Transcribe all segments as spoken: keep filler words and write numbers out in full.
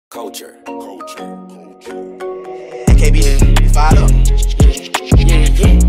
Culture. Culture. Culture. A K B, yeah. Fired up. Yeah,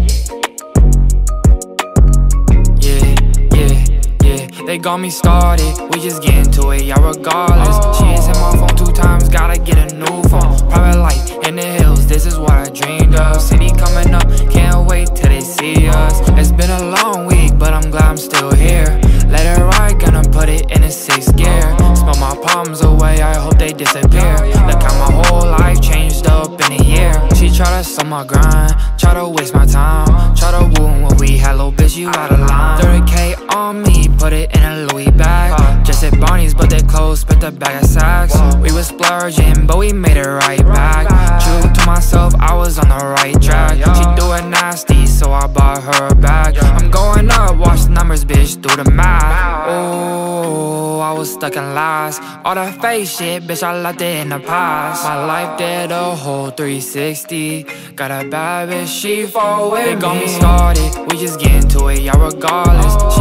yeah. Yeah, yeah, yeah. They got me started, we just get into it, yeah, regardless. She is in my phone two times, gotta get a new phone. Private life in the hills, this is what I dreamed of. City coming up, can't wait till they see us. It's been a long week, but I'm glad I'm still here. Let it ride, gonna put it in a sixth gear. Smell my problems away, I hope they disappear. Look how my whole life changed up in a year. She try to sell my grind, try to waste my time, try to woo when we had, little bitch, you out of line. thirty K on me, put it in a Louis bag. Just at Barney's, but they closed, spent a bag of sacks. We was splurging, but we made it right back. True to myself, I was on the right track. She do it nasty, so I bought her a bag. I'm going up, watch the numbers, bitch, do the math. Oh, I was stuck in last. All that fake shit, bitch, I left it in the past. My life did a whole three sixty. Got a bad bitch, she fall with me. They got me started, we just get into it, yeah, regardless. She